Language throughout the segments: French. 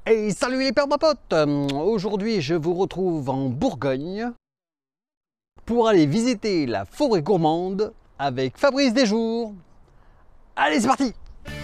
Hey, salut les permapotes! Aujourd'hui, je vous retrouve en Bourgogne pour aller visiter la forêt gourmande avec Fabrice Desjours. Allez, c'est parti!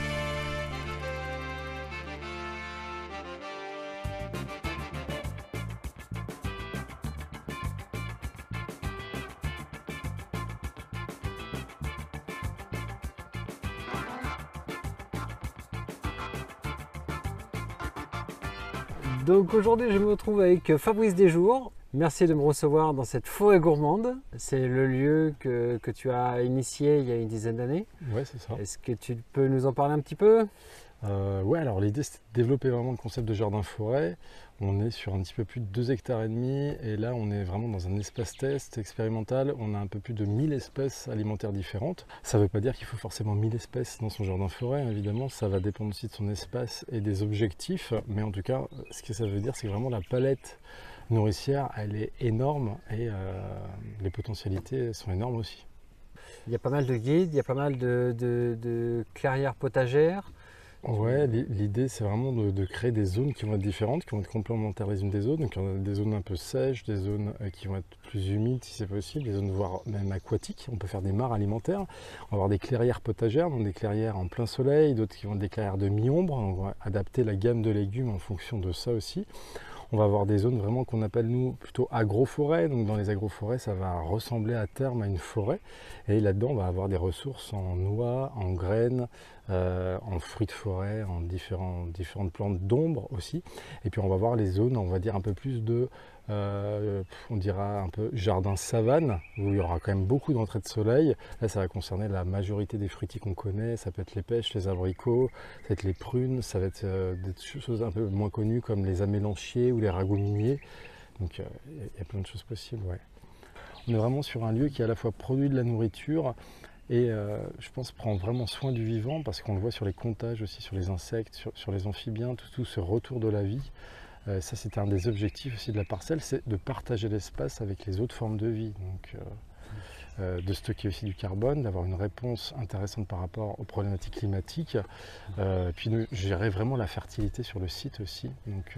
Donc aujourd'hui je me retrouve avec Fabrice Desjours. Merci de me recevoir dans cette forêt gourmande. C'est le lieu que tu as initié il y a une dizaine d'années. Ouais, c'est ça. Est-ce que tu peux nous en parler un petit peu? Ouais, alors l'idée c'était de développer vraiment le concept de jardin-forêt. On est sur un petit peu plus de 2,5 hectares et là on est vraiment dans un espace test expérimental. On a un peu plus de 1000 espèces alimentaires différentes. Ça ne veut pas dire qu'il faut forcément 1000 espèces dans son jardin-forêt, évidemment, ça va dépendre aussi de son espace et des objectifs. Mais en tout cas, ce que ça veut dire, c'est que vraiment la palette nourricière, elle est énorme et les potentialités sont énormes aussi. Il y a pas mal de guides, il y a pas mal de clairières potagères. Ouais, l'idée c'est vraiment de créer des zones qui vont être différentes, qui vont être complémentaires les unes des autres. Donc on a des zones un peu sèches, des zones qui vont être plus humides si c'est possible, des zones voire même aquatiques. On peut faire des mares alimentaires. On va avoir des clairières potagères, donc des clairières en plein soleil, d'autres qui vont être des clairières de mi-ombre. On va adapter la gamme de légumes en fonction de ça aussi. On va avoir des zones vraiment qu'on appelle nous plutôt agroforêt. Donc dans les agroforêts, ça va ressembler à terme à une forêt. Et là-dedans, on va avoir des ressources en noix, en graines, en fruits de forêt, en différentes plantes d'ombre aussi. Et puis on va voir les zones, on va dire un peu plus de, on dira un peu jardin savane, où il y aura quand même beaucoup d'entrées de soleil. Là, ça va concerner la majorité des fruitiers qu'on connaît. Ça peut être les pêches, les abricots, ça va être les prunes, ça va être des choses un peu moins connues comme les amélanchiers ou les ragouiniers. Donc il y a plein de choses possibles, ouais. On est vraiment sur un lieu qui à la fois produit de la nourriture et je pense prend vraiment soin du vivant parce qu'on le voit sur les comptages aussi, sur les insectes, sur les amphibiens, tout ce retour de la vie. Ça c'était un des objectifs aussi de la parcelle, c'est de partager l'espace avec les autres formes de vie. Donc, de stocker aussi du carbone, d'avoir une réponse intéressante par rapport aux problématiques climatiques, puis de gérer vraiment la fertilité sur le site aussi. Donc,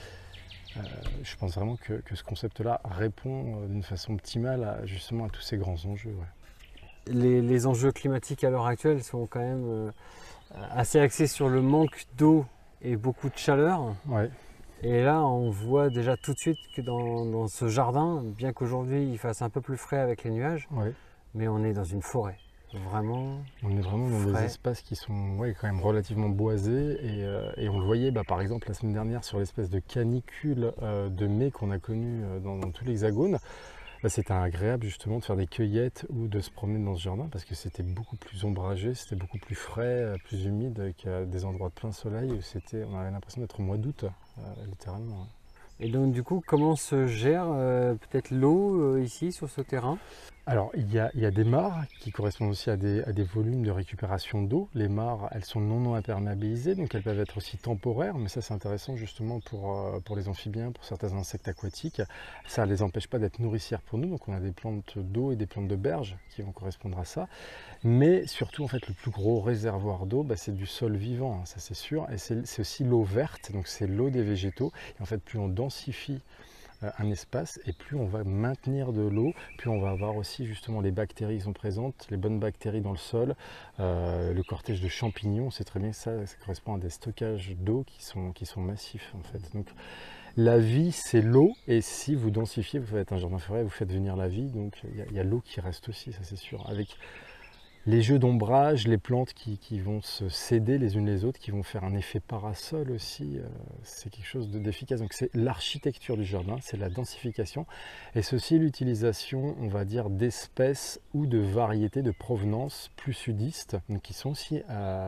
je pense vraiment que ce concept-là répond d'une façon optimale justement à tous ces grands enjeux. Ouais. Les enjeux climatiques à l'heure actuelle sont quand même assez axés sur le manque d'eau et beaucoup de chaleur. Ouais. Et là, on voit déjà tout de suite que dans ce jardin, bien qu'aujourd'hui il fasse un peu plus frais avec les nuages, Ouais. mais on est dans une forêt. Vraiment. On est vraiment dans des espaces qui sont quand même relativement boisés et on le voyait par exemple la semaine dernière sur l'espèce de canicule de mai qu'on a connue dans tout l'Hexagone. C'était agréable justement de faire des cueillettes ou de se promener dans ce jardin parce que c'était beaucoup plus ombragé, c'était beaucoup plus frais, plus humide qu'à des endroits de plein soleil où on avait l'impression d'être au mois d'août, littéralement. Et donc du coup, comment se gère peut-être l'eau ici sur ce terrain? Alors il y a des mares qui correspondent aussi à des volumes de récupération d'eau. Les mares, elles sont non imperméabilisées, donc elles peuvent être aussi temporaires, mais ça c'est intéressant justement pour les amphibiens, pour certains insectes aquatiques. Ça ne les empêche pas d'être nourricières pour nous, donc on a des plantes d'eau et des plantes de berge qui vont correspondre à ça. Mais surtout en fait le plus gros réservoir d'eau, c'est du sol vivant, hein, ça c'est sûr, et c'est aussi l'eau verte, donc c'est l'eau des végétaux. Et en fait plus on densifie un espace et plus on va maintenir de l'eau, plus on va avoir aussi justement les bactéries qui sont présentes, les bonnes bactéries dans le sol, le cortège de champignons, on sait très bien que ça correspond à des stockages d'eau qui sont massifs en fait. Donc la vie c'est l'eau et si vous densifiez, vous faites un jardin forêt, vous faites venir la vie, donc il y a l'eau qui reste aussi, ça c'est sûr, avec les jeux d'ombrage, les plantes qui vont se céder les unes les autres, qui vont faire un effet parasol aussi, c'est quelque chose d'efficace. Donc c'est l'architecture du jardin, c'est la densification et c'est aussi l'utilisation, on va dire, d'espèces ou de variétés de provenance plus sudistes, donc qui sont aussi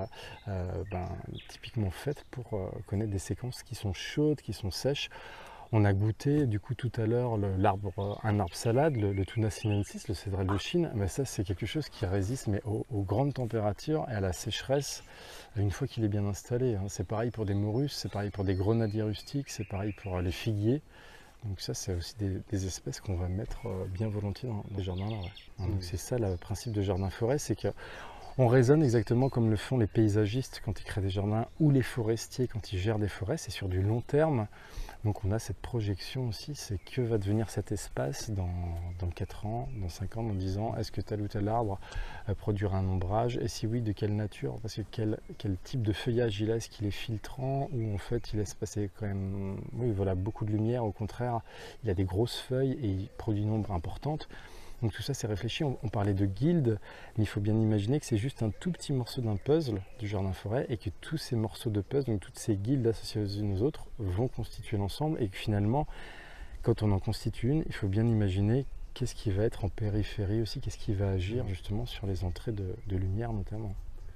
typiquement faites pour connaître des séquences qui sont chaudes, qui sont sèches. On a goûté du coup tout à l'heure un arbre salade, le Tuna sinensis, le cédrale de Chine. Mais ça c'est quelque chose qui résiste aux grandes températures et à la sécheresse une fois qu'il est bien installé. C'est pareil pour des morus, c'est pareil pour des grenadiers rustiques, c'est pareil pour les figuiers. Donc ça c'est aussi des espèces qu'on va mettre bien volontiers dans les jardins là. Ouais. Donc c'est ça le principe de jardin forêt, c'est que On raisonne exactement comme le font les paysagistes quand ils créent des jardins ou les forestiers quand ils gèrent des forêts, c'est sur du long terme. Donc on a cette projection aussi, c'est que va devenir cet espace dans 4 ans, dans 5 ans, dans 10 ans. Est-ce que tel ou tel arbre produira un ombrage? Et si oui, de quelle nature? Parce que quel type de feuillage il a? Est-ce qu'il est filtrant ou en fait il laisse passer quand même voilà, beaucoup de lumière? Au contraire, il a des grosses feuilles et il produit une ombre importante. Donc tout ça c'est réfléchi, on parlait de guilde, mais il faut bien imaginer que c'est juste un tout petit morceau d'un puzzle du jardin-forêt et que tous ces morceaux de puzzle, donc toutes ces guildes associées aux unes aux autres, vont constituer l'ensemble et que finalement, quand on en constitue une, il faut bien imaginer qu'est-ce qui va être en périphérie aussi, qu'est-ce qui va agir justement sur les entrées de lumière notamment.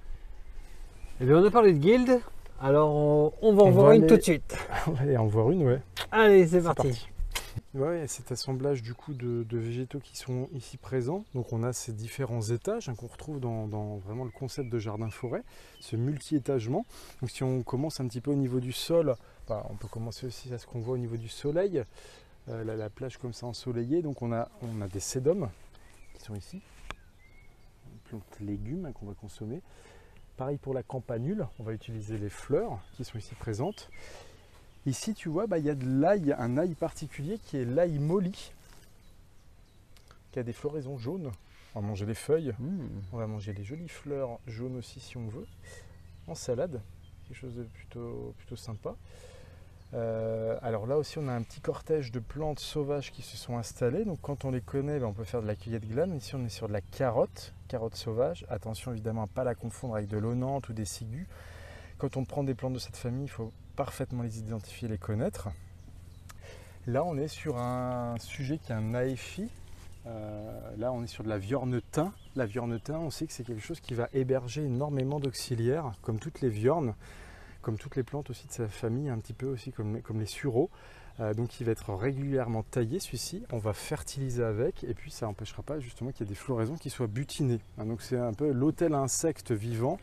Eh bien on a parlé de guilde, alors on va en voir une tout de suite. On va aller en voir une, ouais. Allez, c'est parti. Ouais, cet assemblage du coup de végétaux qui sont ici présents. Donc on a ces différents étages qu'on retrouve dans vraiment le concept de jardin-forêt, ce multi-étagement. Donc si on commence un petit peu au niveau du sol, on peut commencer aussi à ce qu'on voit au niveau du soleil, la plage comme ça ensoleillée. Donc on a des sédums qui sont ici, plantes légumes qu'on va consommer. Pareil pour la campanule, on va utiliser les fleurs qui sont ici présentes. Ici, tu vois, il y a de l'ail, un ail particulier qui est l'ail molly, qui a des floraisons jaunes. On va manger les feuilles, on va manger les jolies fleurs jaunes aussi si on veut, en salade, quelque chose de plutôt sympa. Alors là aussi, on a un petit cortège de plantes sauvages qui se sont installées. Donc quand on les connaît, on peut faire de la cueillette glane. Ici, on est sur de la carotte sauvage. Attention évidemment à ne pas la confondre avec de l'onante ou des ciguës. Quand on prend des plantes de cette famille, il faut parfaitement les identifier, les connaître. Là, on est sur un sujet qui est un aéphi. Là, on est sur de la viorne-thym. La viorne-thym, on sait que c'est quelque chose qui va héberger énormément d'auxiliaires, comme toutes les viornes, comme toutes les plantes aussi de sa famille, un petit peu aussi comme les sureaux. Donc il va être régulièrement taillé celui-ci, on va fertiliser avec et puis ça n'empêchera pas justement qu'il y ait des floraisons qui soient butinées. Donc c'est un peu l'hôtel insecte vivant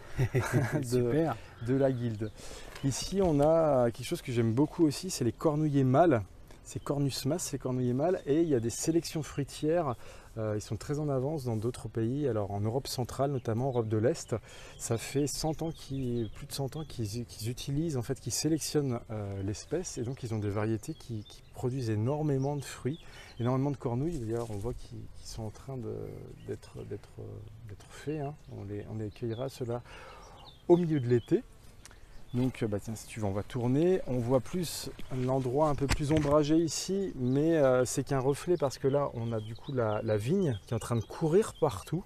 de la guilde. Ici on a quelque chose que j'aime beaucoup aussi, c'est les cornouillers mâles. C'est Cornus mas, c'est cornouillers mâles, et il y a des sélections fruitières. Ils sont très en avance dans d'autres pays, alors en Europe centrale notamment, Europe de l'Est. Ça fait plus de 100 ans qu'ils utilisent, en fait, qu'ils sélectionnent l'espèce, et donc ils ont des variétés qui produisent énormément de fruits, énormément de cornouilles. D'ailleurs, on voit qu'ils sont en train d'être faits. On les cueillera ceux-là au milieu de l'été. Donc tiens, si tu veux, on va tourner. On voit plus l'endroit un peu plus ombragé ici, mais c'est qu'un reflet parce que là, on a du coup la vigne qui est en train de courir partout.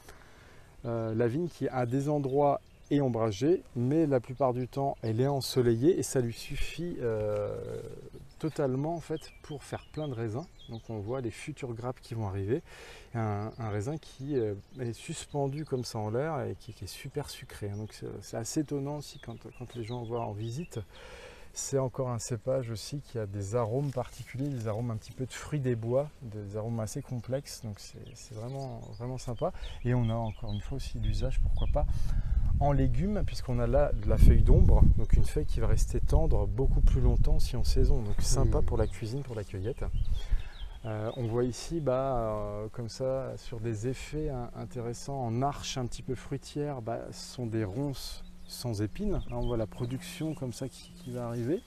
La vigne qui à des endroits est ombragée, mais la plupart du temps, elle est ensoleillée et ça lui suffit totalement en fait pour faire plein de raisins. Donc on voit les futures grappes qui vont arriver. Un raisin qui est suspendu comme ça en l'air et qui est super sucré. Donc c'est assez étonnant aussi quand les gens voient en visite. C'est encore un cépage aussi qui a des arômes particuliers, des arômes un petit peu de fruits des bois, des arômes assez complexes. Donc c'est vraiment sympa. Et on a encore une fois aussi l'usage, pourquoi pas, en légumes, puisqu'on a là de la feuille d'ombre, donc une feuille qui va rester tendre beaucoup plus longtemps si en saison. Donc sympa pour la cuisine, pour la cueillette. On voit ici comme ça sur des effets intéressants en arche un petit peu fruitière, ce sont des ronces sans épines. Là, on voit la production comme ça qui va arriver.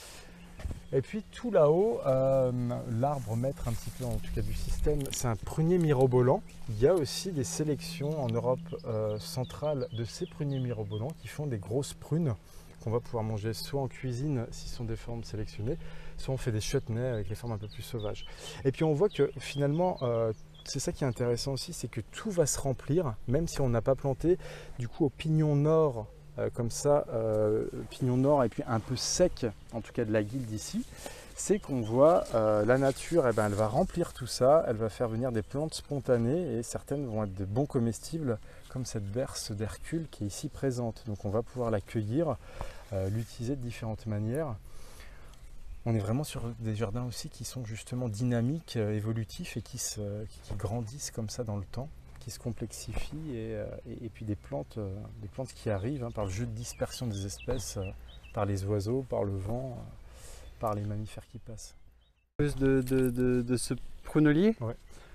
Et puis tout là-haut, l'arbre maître un petit peu en tout cas du système, c'est un prunier mirobolant. Il y a aussi des sélections en Europe centrale de ces pruniers mirobolants qui font des grosses prunes qu'on va pouvoir manger soit en cuisine si ce sont des formes sélectionnées, soit on fait des chutneys avec les formes un peu plus sauvages. Et puis on voit que finalement, c'est ça qui est intéressant aussi, c'est que tout va se remplir, même si on n'a pas planté. Du coup au pignon nord, comme ça, pignon nord et puis un peu sec, en tout cas de la guilde ici, c'est qu'on voit la nature, elle va remplir tout ça, elle va faire venir des plantes spontanées et certaines vont être de bons comestibles, comme cette berce d'Hercule qui est ici présente. Donc on va pouvoir la cueillir, l'utiliser de différentes manières. On est vraiment sur des jardins aussi qui sont justement dynamiques, évolutifs et qui grandissent comme ça dans le temps, qui se complexifient et puis des plantes qui arrivent par le jeu de dispersion des espèces, par les oiseaux, par le vent, par les mammifères qui passent. De ce prunelier. Ouais.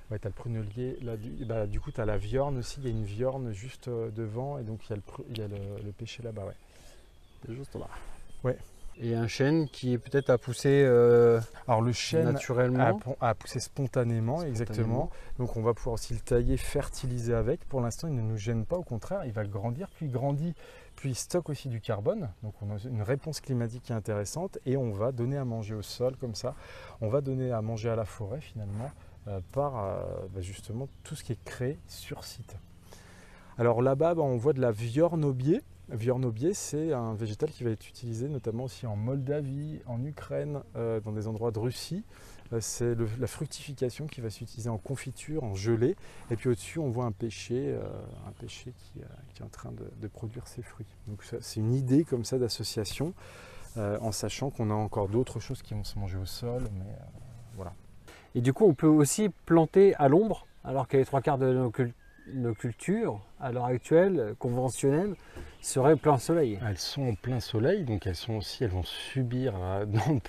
Ouais, tu as le prunellier, là, du coup tu as la viorne aussi, il y a une viorne juste devant et donc il y a le pêcher là-bas. Ouais. C'est juste là. Ouais. Et un chêne qui est peut-être à pousser Alors le chêne naturellement. a poussé spontanément, exactement. Donc on va pouvoir aussi le tailler, fertiliser avec. Pour l'instant, il ne nous gêne pas, au contraire, il va grandir, puis il grandit, puis il stocke aussi du carbone. Donc on a une réponse climatique qui est intéressante et on va donner à manger au sol comme ça. On va donner à manger à la forêt finalement par justement tout ce qui est créé sur site. Alors là-bas, on voit de la viorne aubier. Viorne aubier, c'est un végétal qui va être utilisé notamment aussi en Moldavie, en Ukraine, dans des endroits de Russie. C'est la fructification qui va s'utiliser en confiture, en gelée. Et puis au-dessus, on voit un pêcher qui est en train de produire ses fruits. Donc c'est une idée comme ça d'association, en sachant qu'on a encore d'autres choses qui vont se manger au sol. Mais voilà. Et du coup, on peut aussi planter à l'ombre, alors que les trois quarts de nos cultures, à l'heure actuelle, conventionnelles, seraient plein soleil. Elles sont en plein soleil, donc elles vont subir dans le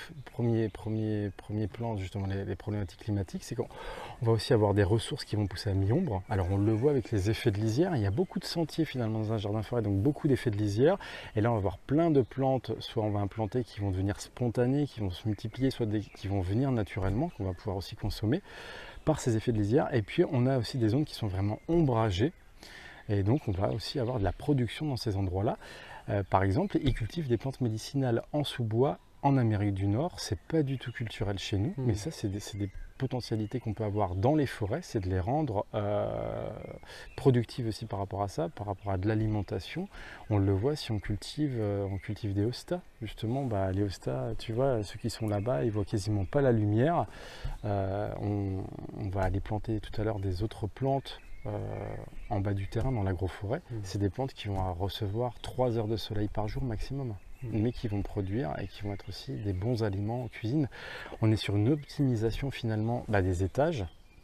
premier plan justement les problématiques climatiques. C'est qu'on va aussi avoir des ressources qui vont pousser à mi-ombre. Alors on le voit avec les effets de lisière, il y a beaucoup de sentiers finalement dans un jardin forêt, donc beaucoup d'effets de lisière. Et là on va avoir plein de plantes, soit on va implanter qui vont devenir spontanées, qui vont se multiplier, soit qui vont venir naturellement, qu'on va pouvoir aussi consommer par ces effets de lisière. Et puis on a aussi des zones qui sont vraiment ombragées. Et donc on va aussi avoir de la production dans ces endroits-là. Par exemple, ils cultivent des plantes médicinales en sous-bois en Amérique du Nord. C'est pas du tout culturel chez nous, mais ça c'est des potentialités qu'on peut avoir dans les forêts, c'est de les rendre productives aussi par rapport à ça, par rapport à de l'alimentation. On le voit si on cultive des hostas. Justement, les hostas, tu vois, ceux qui sont là-bas, ils voient quasiment pas la lumière. On va aller planter tout à l'heure des autres plantes en bas du terrain dans l'agroforêt. C'est des plantes qui vont recevoir 3 heures de soleil par jour maximum, mais qui vont produire et qui vont être aussi des bons aliments en cuisine. On est sur une optimisation finalement des étages,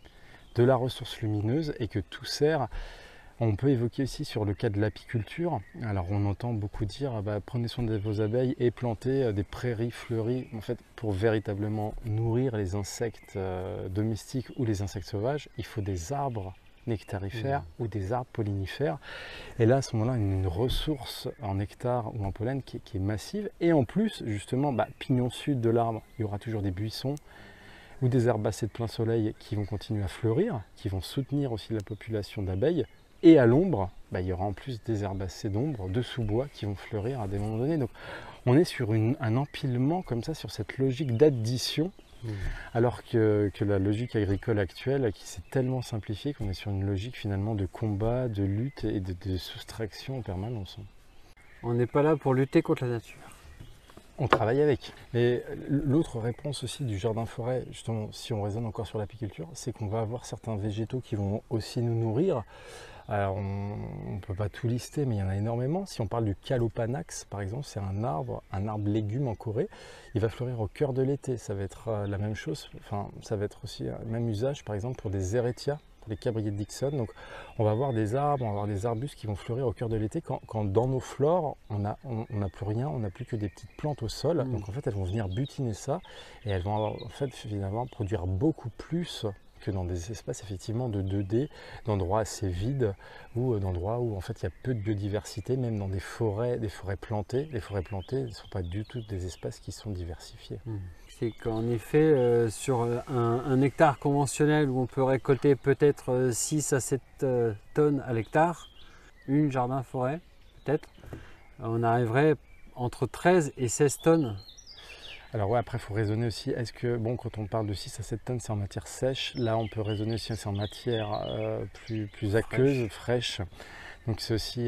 de la ressource lumineuse et que tout sert. On peut évoquer aussi sur le cas de l'apiculture. Alors on entend beaucoup dire prenez soin de vos abeilles et plantez des prairies fleuries. En fait, pour véritablement nourrir les insectes domestiques ou les insectes sauvages, il faut des arbres nectarifères ou des arbres pollinifères. Et là, à ce moment-là, une ressource en nectar ou en pollen qui est massive. Et en plus, justement, pignon sud de l'arbre, il y aura toujours des buissons ou des herbacées de plein soleil qui vont continuer à fleurir, qui vont soutenir aussi la population d'abeilles. Et à l'ombre, il y aura en plus des herbacées d'ombre, de sous-bois qui vont fleurir à des moments donnés. Donc on est sur un empilement comme ça, sur cette logique d'addition. Alors que la logique agricole actuelle, qui s'est tellement simplifiée qu'on est sur une logique finalement de combat, de lutte et de soustraction en permanence. On n'est pas là pour lutter contre la nature. On travaille avec. Mais l'autre réponse aussi du jardin-forêt, justement, si on raisonne encore sur l'apiculture, c'est qu'on va avoir certains végétaux qui vont aussi nous nourrir. Alors, on ne peut pas tout lister, mais il y en a énormément. Si on parle du Calopanax, par exemple, c'est un arbre légume en Corée. Il va fleurir au cœur de l'été. Ça va être la même chose. Enfin, ça va être aussi le même usage, par exemple, pour des Eretia, pour les cabriers de Dixon. Donc, on va avoir des arbres, on va avoir des arbustes qui vont fleurir au cœur de l'été quand dans nos flores, on n'a plus rien, on n'a plus que des petites plantes au sol. Donc, en fait, elles vont venir butiner ça et elles vont, en fait, finalement, produire beaucoup plus que dans des espaces effectivement de 2D, d'endroits assez vides ou d'endroits où en fait il y a peu de biodiversité, même dans des forêts plantées. Les forêts plantées ne sont pas du tout des espaces qui sont diversifiés. C'est qu'en effet, sur un hectare conventionnel où on peut récolter peut-être 6 à 7 tonnes à l'hectare, une jardin-forêt peut-être, on arriverait entre 13 et 16 tonnes. Alors ouais, après il faut raisonner aussi, est-ce que, quand on parle de 6 à 7 tonnes, c'est en matière sèche, là on peut raisonner aussi, c'est en matière plus aqueuse, fraîche. Donc c'est aussi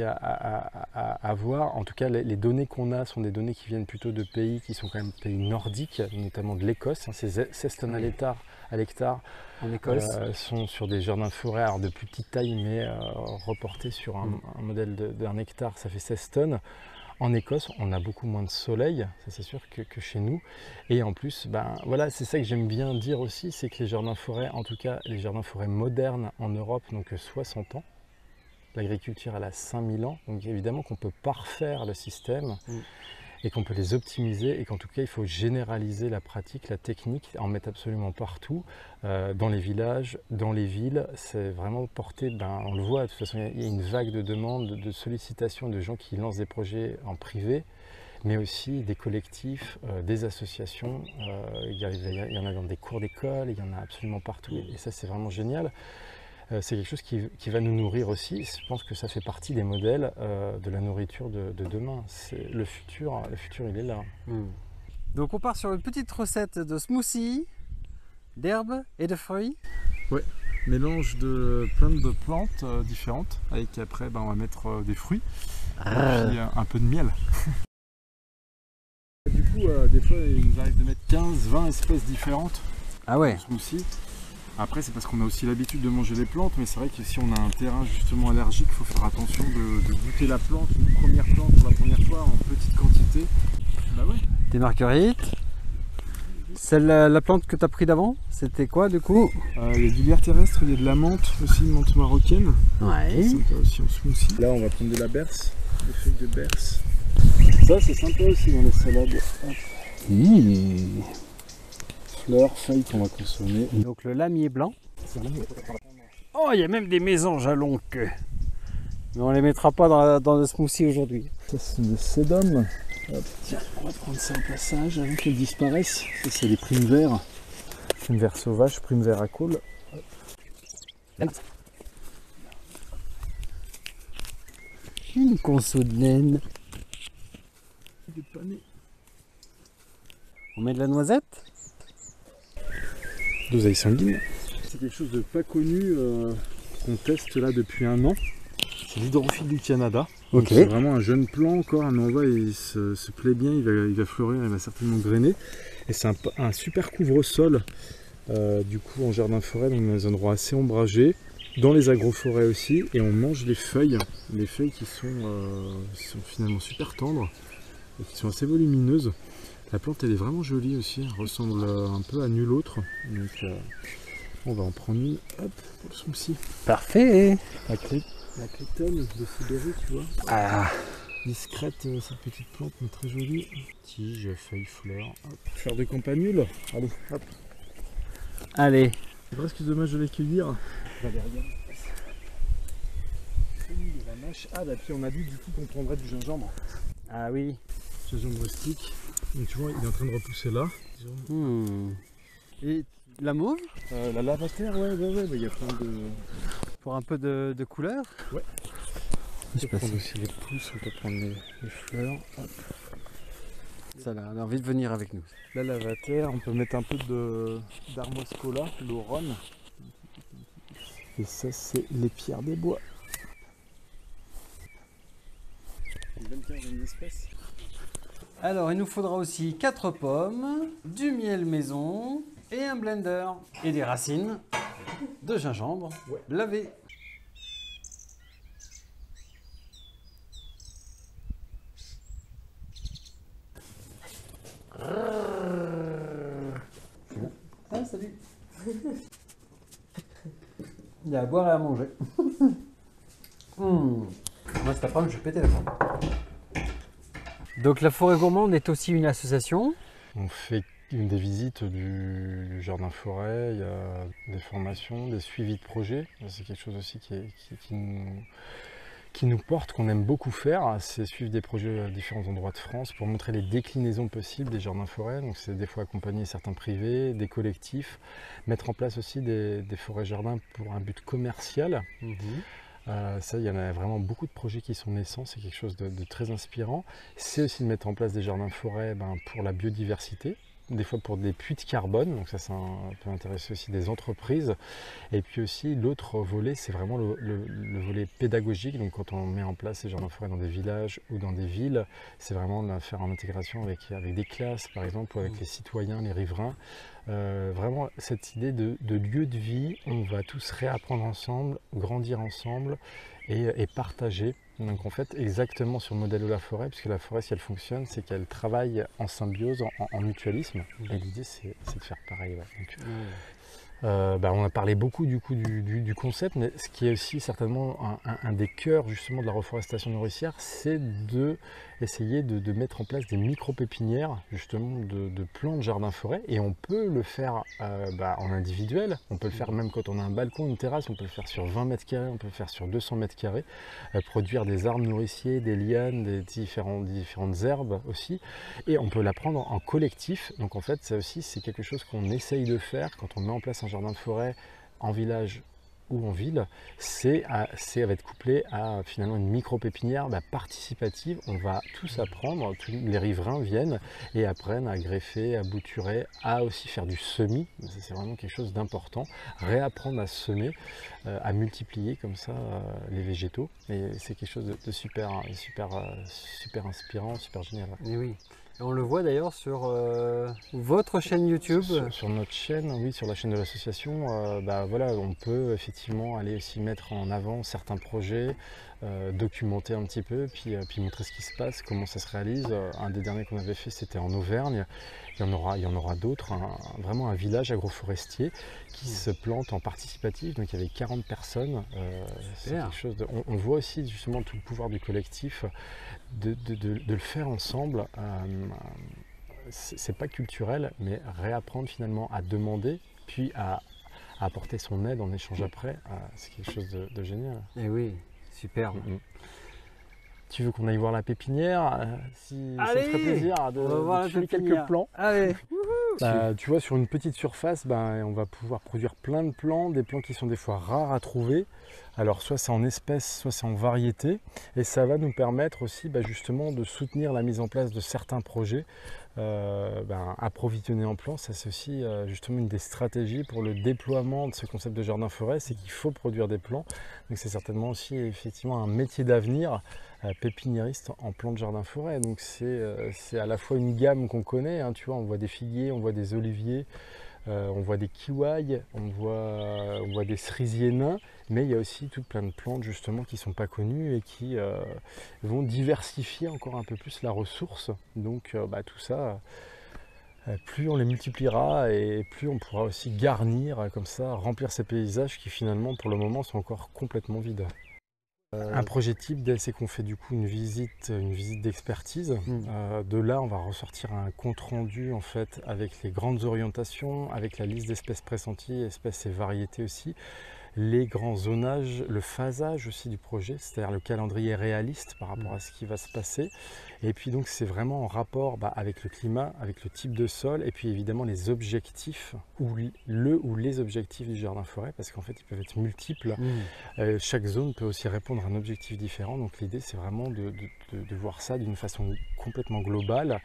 à voir. En tout cas, les données qu'on a sont des données qui viennent plutôt de pays qui sont quand même pays nordiques, notamment de l'Écosse. C'est 16 tonnes à l'hectare en Écosse. Sont sur des jardins de forêt, alors de plus petite taille, mais reportés sur un modèle d'un hectare, ça fait 16 tonnes. En Écosse, on a beaucoup moins de soleil, ça c'est sûr que chez nous. Et en plus, voilà, c'est ça que j'aime bien dire aussi, c'est que les jardins-forêts, en tout cas les jardins-forêts modernes en Europe, n'ont que 60 ans. L'agriculture, elle a 5000 ans, donc évidemment qu'on peut parfaire le système. et qu'on peut les optimiser et qu'en tout cas il faut généraliser la pratique, la technique, en mettre absolument partout, dans les villages, dans les villes. C'est vraiment porté, on le voit, de toute façon il y a une vague de demandes, de sollicitations de gens qui lancent des projets en privé, mais aussi des collectifs, des associations. Il y en a dans des cours d'école, il y en a absolument partout et ça c'est vraiment génial. C'est quelque chose qui va nous nourrir aussi. Je pense que ça fait partie des modèles de la nourriture de demain. Le futur il est là. Donc on part sur une petite recette de smoothie, d'herbes et de fruits. Ouais, mélange de plein de plantes différentes, avec après on va mettre des fruits et puis un peu de miel. Du coup, des fois il nous arrive de mettre 15-20 espèces différentes de smoothie. Après c'est parce qu'on a aussi l'habitude de manger les plantes, mais c'est vrai que si on a un terrain justement allergique, il faut faire attention de goûter la plante, une première plante pour la première fois en petite quantité. Des marguerites. La plante que tu as pris d'avant, c'était quoi du coup? Il y a du lierre terrestre, il y a de la menthe aussi, une menthe marocaine. Ouais. C'est sympa aussi en smoothie. Là on va prendre de la berce, des feuilles de berce. Ça c'est sympa aussi dans les salades. Fleurs, feuilles qu'on va consommer. Donc le lamier blanc. Oh, il y a même des mésanges à longue queue. Mais on les mettra pas dans le smoothie aujourd'hui. Ça c'est le sédum. Tiens, on va prendre ça au passage avant qu'elles disparaissent. Ça c'est les primes verts. Primes verts sauvages, primes verts à col. Une conso de laine. On met de la noisette. D'oseille sanguine. C'est quelque chose de pas connu qu'on teste là depuis 1 an. C'est l'hydrophile du Canada. Ok. C'est vraiment un jeune plant encore, un envoi et il se plaît bien, il va fleurir, il va certainement grainer. Et c'est un super couvre-sol du coup en jardin-forêt, donc dans des endroits assez ombragés, dans les agroforêts aussi, et on mange les feuilles qui sont finalement super tendres et qui sont assez volumineuses. La plante elle est vraiment jolie aussi, elle ressemble un peu à nulle autre. Donc on va en prendre une, hop, pour le smoothie. Parfait. La clétone de Sibérie, tu vois. Ah. Discrète cette petite plante, mais très jolie. Tige, feuilles, fleurs. Hop. Fleurs de campanule. Allez, hop. Allez. C'est presque dommage de les cueillir. Valériane. De la mâche. Ah, bah puis on a dit du coup qu'on prendrait du gingembre. Ah oui. Gingembre rustique. Donc tu vois, il est en train de repousser là. Et la mauve? La lavater, ouais, il y a plein de... Pour un peu de couleur? Ouais. On peut prendre aussi les pousses, on peut prendre les fleurs. Hop. Ça a envie de venir avec nous. La lavater, on peut mettre un peu d'armoscola, l'oronne. Et ça, c'est les pierres des bois. Une bonne quinzaine d'espèces. Alors, il nous faudra aussi 4 pommes, du miel maison et un blender. Et des racines de gingembre lavé. Ah, salut. Il y a à boire et à manger. Moi, cet après-midi, je vais péter la forme. Donc, la Forêt Gourmande est aussi une association. On fait des visites du jardin-forêt, il y a des formations, des suivis de projets. C'est quelque chose aussi qui nous porte, qu'on aime beaucoup faire. C'est suivre des projets à différents endroits de France pour montrer les déclinaisons possibles des jardins-forêts. Donc c'est des fois accompagner certains privés, des collectifs, mettre en place aussi des forêts-jardins pour un but commercial. Ça, il y en a vraiment beaucoup de projets qui sont naissants, c'est quelque chose de très inspirant. C'est aussi de mettre en place des jardins-forêts pour la biodiversité, des fois pour des puits de carbone, donc ça peut intéresser aussi des entreprises. Et puis aussi l'autre volet, c'est vraiment le volet pédagogique, donc quand on met en place ces jardins-forêts dans des villages ou dans des villes, c'est vraiment de faire en intégration avec des classes par exemple, ou avec les citoyens, les riverains. Vraiment cette idée de lieu de vie, on va tous réapprendre ensemble, grandir ensemble et partager. Donc en fait exactement sur le modèle de la forêt, puisque la forêt si elle fonctionne, c'est qu'elle travaille en symbiose, en mutualisme. Et l'idée c'est de faire pareil. Ouais. Donc, On a parlé beaucoup du coup du concept, mais ce qui est aussi certainement un des cœurs justement de la reforestation nourricière, c'est essayer de mettre en place des micro-pépinières justement de plants de jardin-forêt. Et on peut le faire en individuel, on peut le faire même quand on a un balcon, une terrasse, on peut le faire sur 20 mètres carrés, on peut le faire sur 200 mètres carrés, produire des arbres nourriciers, des lianes, des différentes herbes aussi. Et on peut l'apprendre en collectif. Donc en fait, ça aussi, c'est quelque chose qu'on essaye de faire quand on met en place un jardin de forêt en village ou en ville, c'est va être couplé à finalement une micro-pépinière participative. On va tous apprendre, tous les riverains viennent et apprennent à greffer, à bouturer, à aussi faire du semis. C'est vraiment quelque chose d'important. Réapprendre à semer, à multiplier comme ça les végétaux. Et c'est quelque chose de super inspirant, super génial. Et oui. Et on le voit d'ailleurs sur votre chaîne YouTube. Sur notre chaîne, oui, sur la chaîne de l'association, on peut effectivement aller aussi mettre en avant certains projets, documenter un petit peu, puis montrer ce qui se passe, comment ça se réalise. Un des derniers qu'on avait fait, c'était en Auvergne. Il y en aura d'autres, vraiment un village agroforestier qui se plante en participatif. Donc il y avait 40 personnes. C'est quelque chose on voit aussi justement tout le pouvoir du collectif de le faire ensemble. C'est pas culturel, mais réapprendre finalement à demander, puis à apporter son aide en échange après, c'est quelque chose de génial. Et oui, super. Tu veux qu'on aille voir la pépinière? Si ça te ferait plaisir de tuer quelques plants. Allez. Tu vois, sur une petite surface, on va pouvoir produire plein de plants, des plants qui sont des fois rares à trouver. Alors soit c'est en espèces, soit c'est en variété. Et ça va nous permettre aussi justement de soutenir la mise en place de certains projets. Approvisionner en plants, ça c'est aussi justement une des stratégies pour le déploiement de ce concept de jardin-forêt, c'est qu'il faut produire des plants. Donc c'est certainement aussi effectivement un métier d'avenir, pépiniériste en plants de jardin-forêt. Donc c'est à la fois une gamme qu'on connaît, tu vois, on voit des figuiers, on voit des oliviers, on voit des kiwais, on voit des cerisiers nains, mais il y a aussi tout plein de plantes justement qui ne sont pas connues et qui vont diversifier encore un peu plus la ressource. Donc tout ça, plus on les multipliera et plus on pourra aussi garnir comme ça, remplir ces paysages qui finalement pour le moment sont encore complètement vides. Un projet type, c'est qu'on fait du coup une visite d'expertise. De là, on va ressortir un compte rendu en fait avec les grandes orientations, avec la liste d'espèces pressenties, espèces et variétés aussi, les grands zonages, le phasage aussi du projet, c'est-à-dire le calendrier réaliste par rapport à ce qui va se passer. Et puis donc c'est vraiment en rapport avec le climat, avec le type de sol et puis évidemment les objectifs ou les objectifs du jardin-forêt, parce qu'en fait ils peuvent être multiples. Chaque zone peut aussi répondre à un objectif différent. Donc l'idée c'est vraiment de voir ça d'une façon complètement globale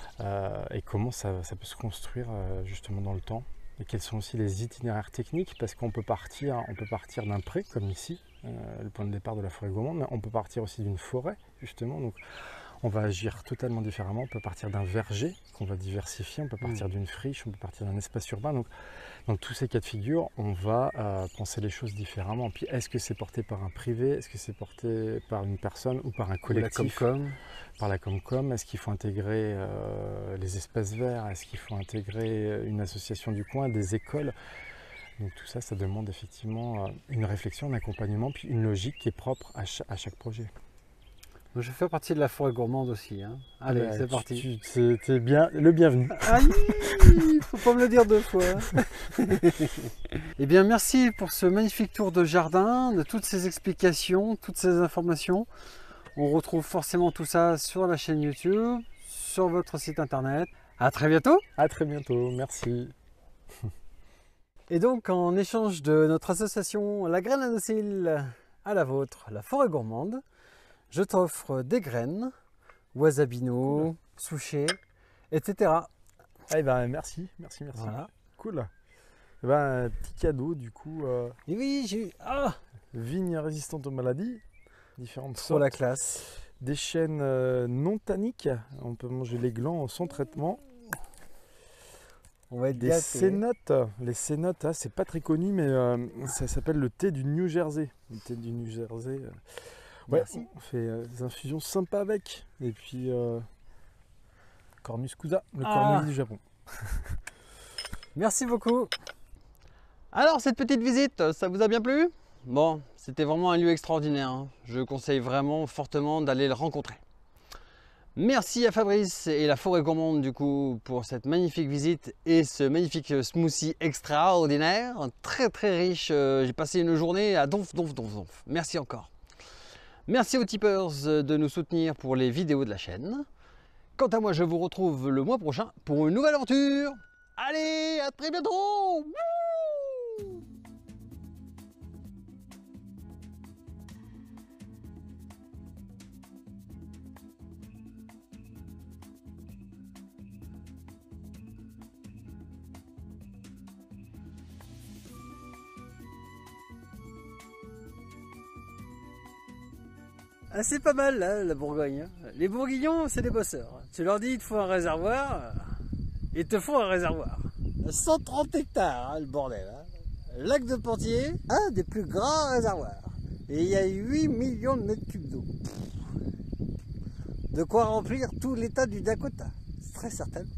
et comment ça peut se construire justement dans le temps. Et quels sont aussi les itinéraires techniques, parce qu'on peut partir d'un pré, comme ici, le point de départ de la forêt gourmande, mais on peut partir aussi d'une forêt, justement. Donc, on va agir totalement différemment. On peut partir d'un verger qu'on va diversifier, on peut partir d'une friche, on peut partir d'un espace urbain. Donc, dans tous ces cas de figure, on va penser les choses différemment. Puis, est-ce que c'est porté par un privé? Est-ce que c'est porté par une personne ou par un collectif? Par la Comcom, est-ce qu'il faut intégrer les espaces verts? Est-ce qu'il faut intégrer une association du coin, des écoles? Donc tout ça, ça demande effectivement une réflexion, un accompagnement, puis une logique qui est propre à chaque projet. Je fais partie de la forêt gourmande aussi. Allez, c'est parti. T'es bien le bienvenu. Il faut pas me le dire deux fois. Eh bien, merci pour ce magnifique tour de jardin, de toutes ces explications, toutes ces informations. On retrouve forcément tout ça sur la chaîne YouTube, sur votre site internet. À très bientôt. À très bientôt, merci. Et donc, en échange de notre association La Graine à Docile à la vôtre, la forêt gourmande, je t'offre des graines, wasabino, souchet, etc. Eh ben, merci. Voilà. Cool. Eh ben, un petit cadeau du coup. Et oui, j'ai eu... Vigne résistante aux maladies. Différentes sortes. Pour la classe. Des chênes non tanniques. On peut manger les glands sans traitement. On va être des cénotes. Les cénotes, c'est pas très connu, mais ça s'appelle le thé du New Jersey. Le thé du New Jersey. Ouais, on fait des infusions sympas avec. Et puis Cornus Kusa, le cornulier du Japon. Merci beaucoup. Alors cette petite visite, ça vous a bien plu? Bon, c'était vraiment un lieu extraordinaire, hein. Je conseille vraiment fortement d'aller le rencontrer. Merci à Fabrice et la Forêt Gourmande du coup pour cette magnifique visite et ce magnifique smoothie extraordinaire, très très riche. J'ai passé une journée à donf. Merci encore. Merci aux tipeurs de nous soutenir pour les vidéos de la chaîne. Quant à moi, je vous retrouve le mois prochain pour une nouvelle aventure. Allez, à très bientôt. Wouh! Ah, c'est pas mal là, la Bourgogne. Les Bourguignons, c'est des bosseurs. Tu leur dis il te faut un réservoir, ils te font un réservoir. 130 hectares, hein, le bordel. Hein. Lac de Pontier, un des plus grands réservoirs. Et il y a 8 millions de mètres cubes d'eau. De quoi remplir tout l'état du Dakota, c'est très certain.